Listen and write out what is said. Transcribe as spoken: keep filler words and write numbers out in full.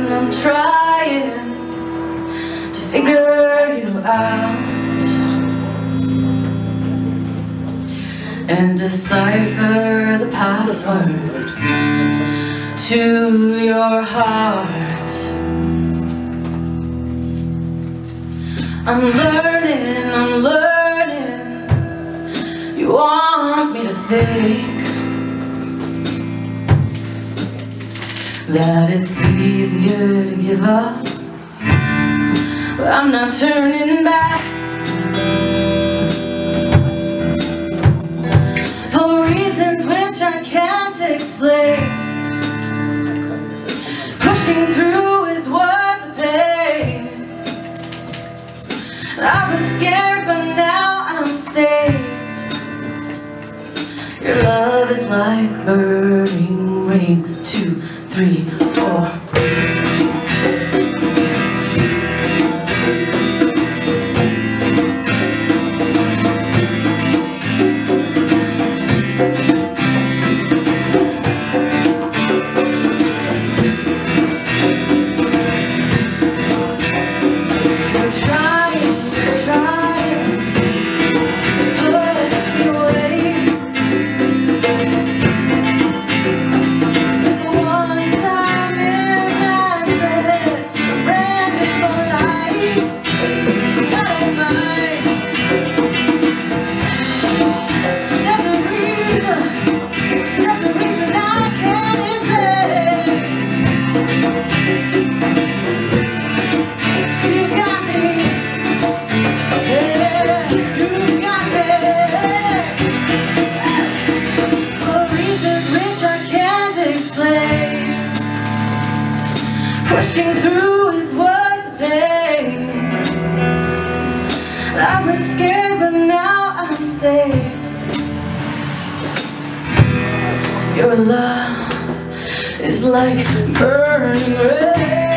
I'm trying to figure you out and decipher the password to your heart. I'm learning, I'm learning. You want me to think that it's easier to give up, but I'm not turning back. For reasons which I can't explain, pushing through is worth the pain. I was scared, but now I'm safe. Your love is like burning rain. Two, three, four. Pushing through is worth the pain. I was scared, but now I'm safe. Your love is like burning rain.